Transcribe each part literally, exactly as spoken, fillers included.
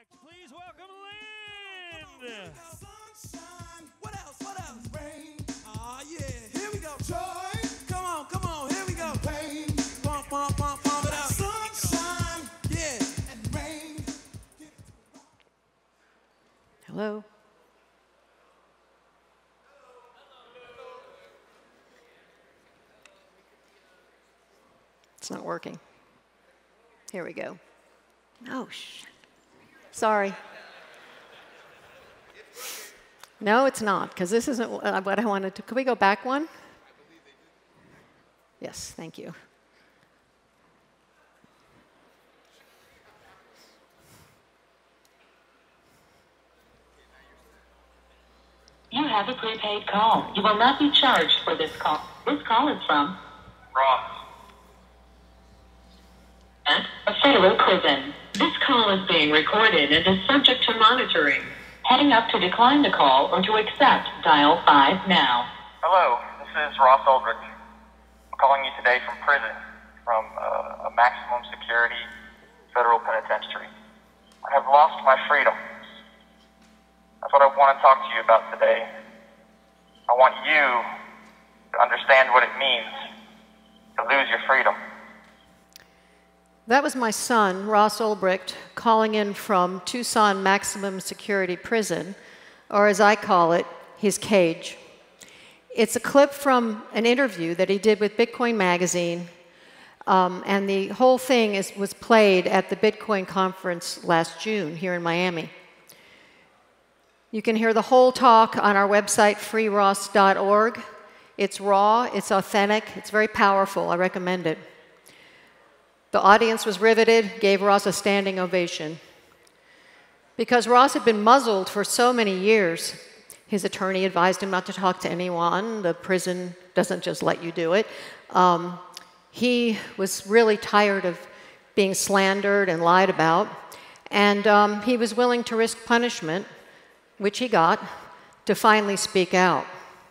act. Please welcome Lynn. Sunshine. What else? What else? Rain. Aw, yeah. Here we go. Joy. Come on, come on. Here we go. Pain. Pump, pump, pump, pump it up. Sunshine. Yeah. And rain. Hello. It's not working. Here we go. Oh, sh. Sorry. No, it's not, because this isn't what I wanted to. Could we go back one? Yes, thank you. You have a prepaid call. You will not be charged for this call. This call is from Ross. at a federal prison. This call is being recorded and is subject to monitoring. Heading up to decline the call or to accept, dial five now. Hello, this is Ross Aldrich. I'm calling you today from prison, from uh, a maximum security federal penitentiary. I have lost my freedom. That's what I want to talk to you about today. I want you to understand what it means to lose your freedom. That was my son, Ross Ulbricht, calling in from Tucson Maximum Security Prison, or as I call it, his cage. It's a clip from an interview that he did with Bitcoin Magazine, um, and the whole thing is, was played at the Bitcoin conference last June here in Miami. You can hear the whole talk on our website, free ross dot org. It's raw, it's authentic, it's very powerful. I recommend it. The audience was riveted, gave Ross a standing ovation. Because Ross had been muzzled for so many years, his attorney advised him not to talk to anyone. The prison doesn't just let you do it. Um, he was really tired of being slandered and lied about, and um, he was willing to risk punishment, which he got, to finally speak out.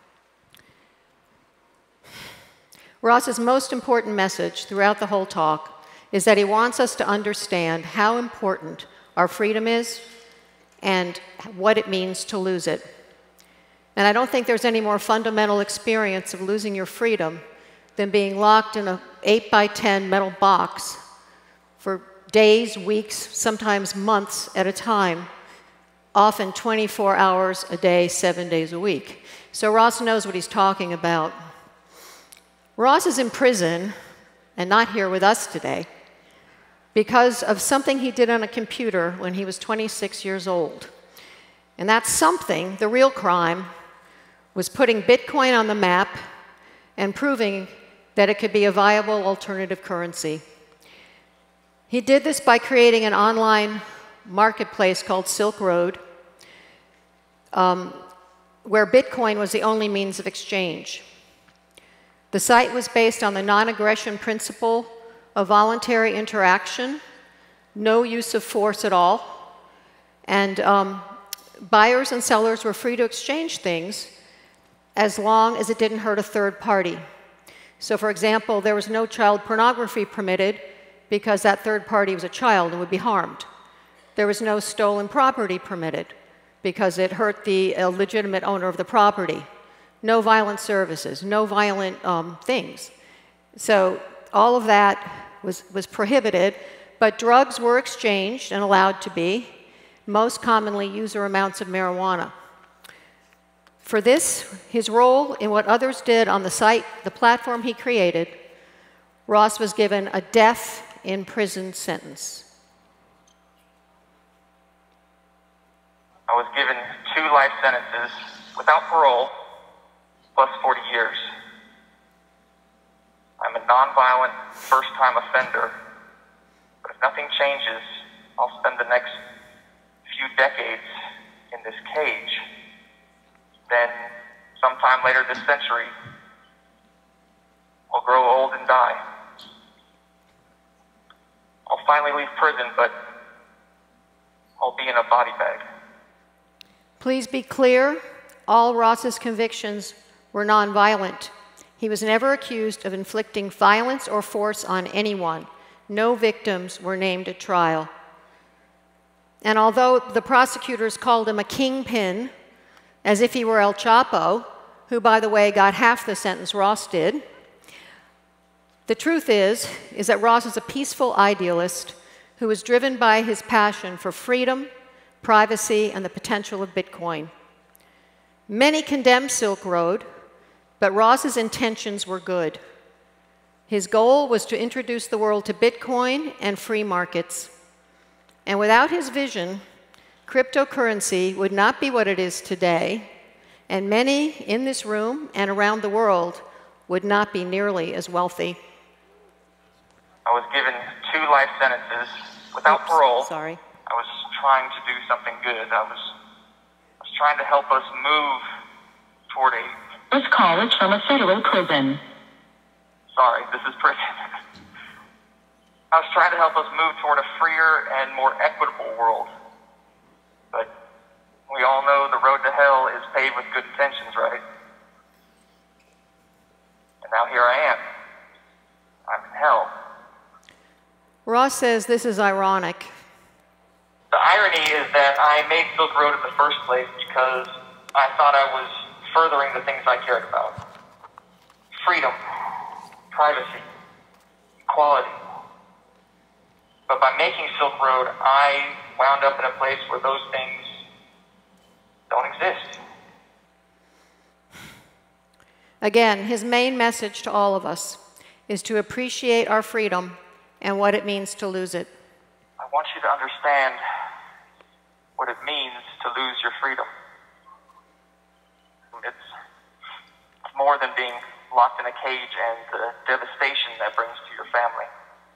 Ross's most important message throughout the whole talk is that he wants us to understand how important our freedom is and what it means to lose it. And I don't think there's any more fundamental experience of losing your freedom than being locked in an eight by ten metal box for days, weeks, sometimes months at a time, often twenty-four hours a day, seven days a week. So Ross knows what he's talking about. Ross is in prison and not here with us today because of something he did on a computer when he was twenty-six years old. And that something, the real crime, was putting Bitcoin on the map and proving that it could be a viable alternative currency. He did this by creating an online marketplace called Silk Road, um, where Bitcoin was the only means of exchange. The site was based on the non-aggression principle of voluntary interaction, no use of force at all, and um, buyers and sellers were free to exchange things as long as it didn't hurt a third party. So for example, there was no child pornography permitted because that third party was a child and would be harmed. There was no stolen property permitted because it hurt the uh, legitimate owner of the property. No violent services, no violent um, things. So all of that was, was prohibited, but drugs were exchanged and allowed to be, most commonly user amounts of marijuana. For this, his role in what others did on the site, the platform he created, Ross was given a death in prison sentence. I was given two life sentences without parole, plus forty years. I'm a nonviolent, first-time offender, but if nothing changes, I'll spend the next few decades in this cage. Then, sometime later this century, I'll grow old and die. I'll finally leave prison, but I'll be in a body bag. Please be clear, all Ross's convictions were nonviolent. He was never accused of inflicting violence or force on anyone. No victims were named at trial. And although the prosecutors called him a kingpin, as if he were El Chapo, who, by the way, got half the sentence Ross did, the truth is, is that Ross is a peaceful idealist who is driven by his passion for freedom, privacy, and the potential of Bitcoin. Many condemned Silk Road, but Ross's intentions were good. His goal was to introduce the world to Bitcoin and free markets. And without his vision, cryptocurrency would not be what it is today, and many in this room and around the world would not be nearly as wealthy. I was given two life sentences without Oops, parole. Sorry. I was trying to do something good. I was, I was trying to help us move toward a... This call is from a federal prison. Sorry, this is prison. I was trying to help us move toward a freer and more equitable world. But we all know the road to hell is paved with good intentions, right? And now here I am. I'm in hell. Ross says this is ironic. The irony is that I made Silk Road in the first place because I thought I was furthering the things I cared about. Freedom, privacy, equality. But by making Silk Road, I wound up in a place where those things don't exist. Again, his main message to all of us is to appreciate our freedom and what it means to lose it. I want you to understand what it means to lose your freedom. It's, it's more than being locked in a cage and the devastation that brings to your family.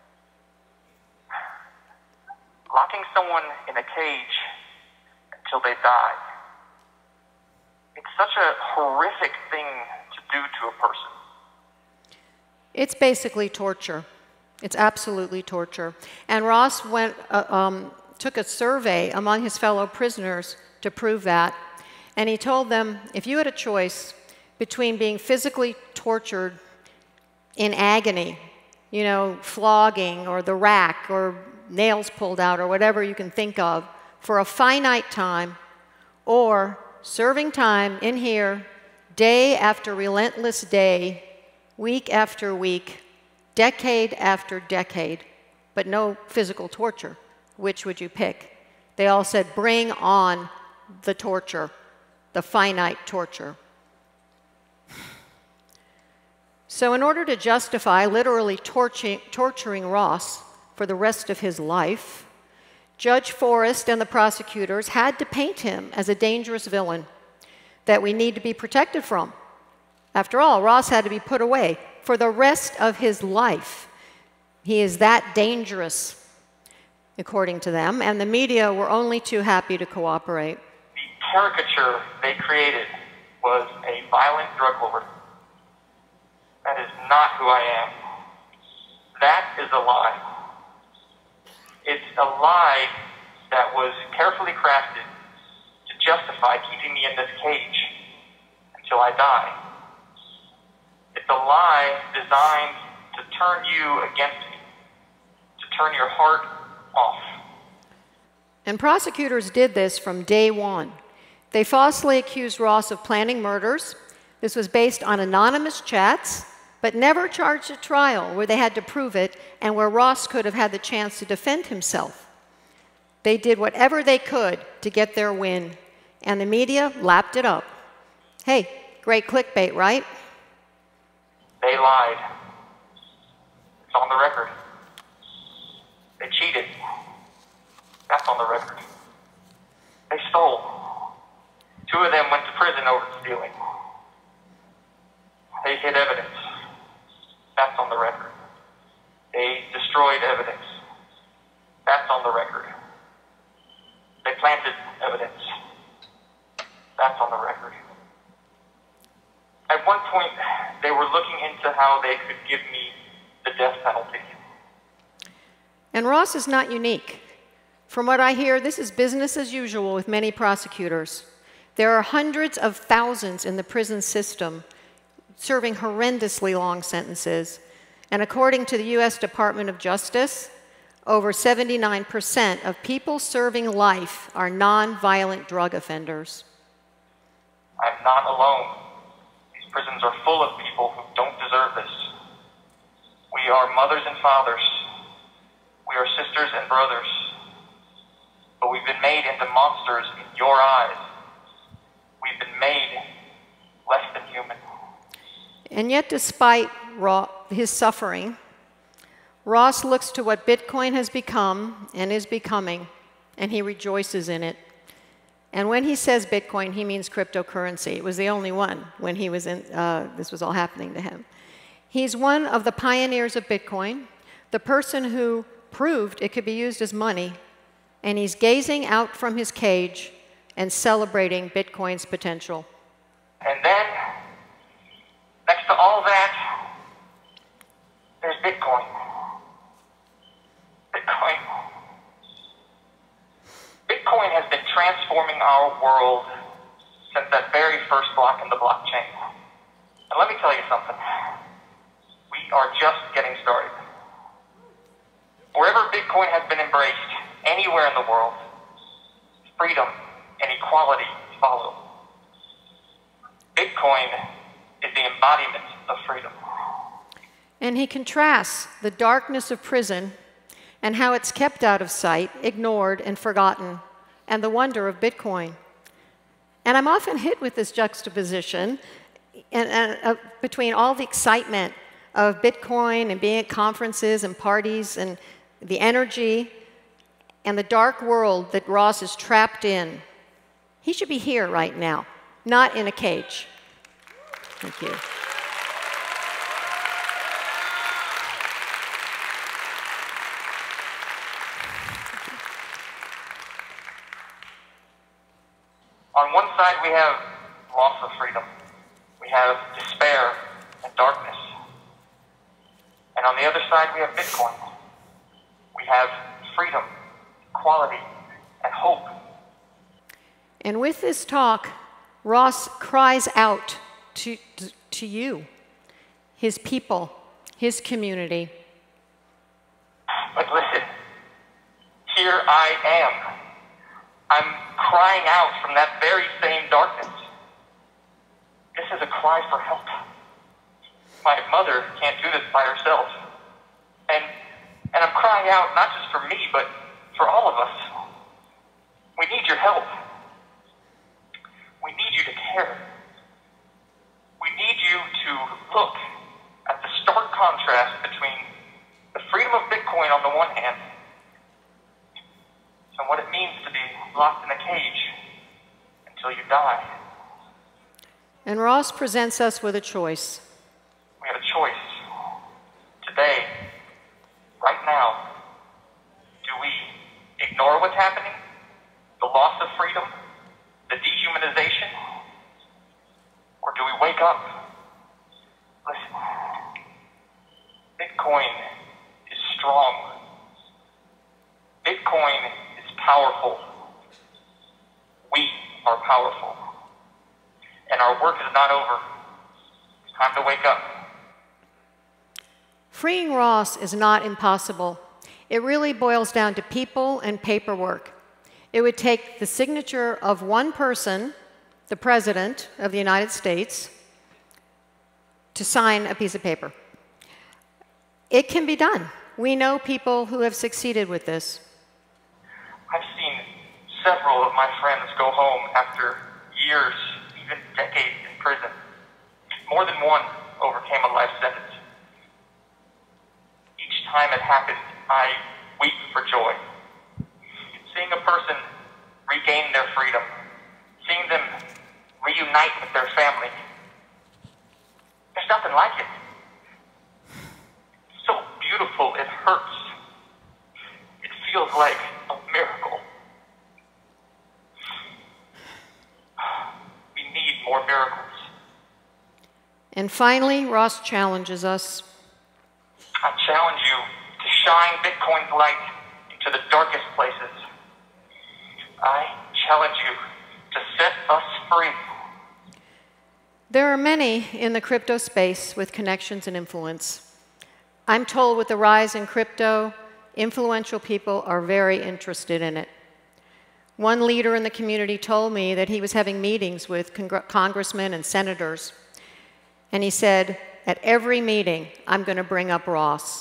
Locking someone in a cage until they die, it's such a horrific thing to do to a person. It's basically torture. It's absolutely torture. And Ross went, uh, um, took a survey among his fellow prisoners to prove that. And he told them, if you had a choice between being physically tortured in agony, you know, flogging or the rack or nails pulled out or whatever you can think of for a finite time, or serving time in here day after relentless day, week after week, decade after decade, but no physical torture, which would you pick? They all said, bring on the torture, the finite torture. So in order to justify literally torturing, torturing Ross for the rest of his life, Judge Forrest and the prosecutors had to paint him as a dangerous villain that we need to be protected from. After all, Ross had to be put away for the rest of his life. He is that dangerous, according to them, and the media were only too happy to cooperate. The caricature they created was a violent drug lord. That is not who I am. That is a lie. It's a lie that was carefully crafted to justify keeping me in this cage until I die. It's a lie designed to turn you against me, to turn your heart off. And prosecutors did this from day one. They falsely accused Ross of planning murders. This was based on anonymous chats, but never charged a trial where they had to prove it and where Ross could have had the chance to defend himself. They did whatever they could to get their win, and the media lapped it up. Hey, great clickbait, right? They lied. It's on the record. They cheated. That's on the record. They stole. Two of them went to prison over stealing. They hid evidence. That's on the record. They destroyed evidence. That's on the record. They planted evidence. That's on the record. At one point, they were looking into how they could give me the death penalty. And Ross is not unique. From what I hear, this is business as usual with many prosecutors. There are hundreds of thousands in the prison system serving horrendously long sentences. And according to the U S Department of Justice, over seventy-nine percent of people serving life are nonviolent drug offenders. I'm not alone. These prisons are full of people who don't deserve this. We are mothers and fathers. We are sisters and brothers. But we've been made into monsters in your eyes. We've been made less than human. And yet, despite Ro- his suffering, Ross looks to what Bitcoin has become and is becoming, and he rejoices in it. And when he says Bitcoin, he means cryptocurrency. It was the only one when he was in, uh, this was all happening to him. He's one of the pioneers of Bitcoin, the person who proved it could be used as money, and he's gazing out from his cage and celebrating Bitcoin's potential. And then, next to all that, there's Bitcoin. Bitcoin. Bitcoin has been transforming our world since that very first block in the blockchain. And let me tell you something. We are just getting started. Wherever Bitcoin has been embraced, anywhere in the world, freedom and equality follow. Bitcoin is the embodiment of freedom. And he contrasts the darkness of prison and how it's kept out of sight, ignored, and forgotten, and the wonder of Bitcoin. And I'm often hit with this juxtaposition and, and, uh, between all the excitement of Bitcoin and being at conferences and parties and the energy and the dark world that Ross is trapped in. He should be here right now, not in a cage. Thank you. On one side, we have loss of freedom. We have despair and darkness. And on the other side, we have Bitcoin. We have freedom, equality, and hope. And with this talk, Ross cries out to, to, to you, his people, his community. But listen, here I am. I'm crying out from that very same darkness. This is a cry for help. My mother can't do this by herself. And, and I'm crying out not just for me, but for all of us. We need your help. We need you to care. We need you to look at the stark contrast between the freedom of Bitcoin on the one hand and what it means to be locked in a cage until you die. And Ross presents us with a choice. We have a choice. Today, right now, do we ignore what's happening? The loss of freedom? The dehumanization? Or do we wake up? Listen, Bitcoin is strong. Bitcoin is powerful. We are powerful. And our work is not over. It's time to wake up. Freeing Ross is not impossible. It really boils down to people and paperwork. It would take the signature of one person, the President of the United States, to sign a piece of paper. It can be done. We know people who have succeeded with this. I've seen several of my friends go home after years, even decades in prison. More than one overcame a life sentence. Each time it happened, I weep for joy. Seeing a person regain their freedom, seeing them reunite with their family, there's nothing like it. It's so beautiful, it hurts. It feels like a miracle. We need more miracles. And finally, Ross challenges us. I challenge you to shine Bitcoin's light into the darkest places. I challenge you to set us free. There are many in the crypto space with connections and influence. I'm told with the rise in crypto, influential people are very interested in it. One leader in the community told me that he was having meetings with congr- congressmen and senators, and he said, at every meeting, I'm going to bring up Ross.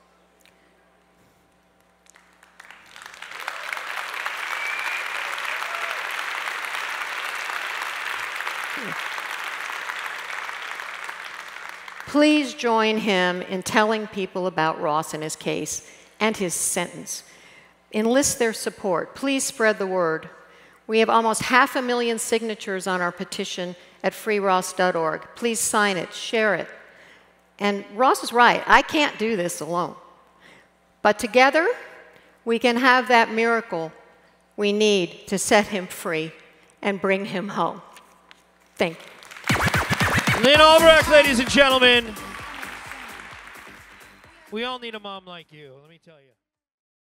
Please join him in telling people about Ross and his case and his sentence. Enlist their support. Please spread the word. We have almost half a million signatures on our petition at free ross dot org. Please sign it, share it. And Ross is right, I can't do this alone. But together, we can have that miracle we need to set him free and bring him home. Thank you. Lynn Albrecht, ladies and gentlemen. We all need a mom like you, let me tell you.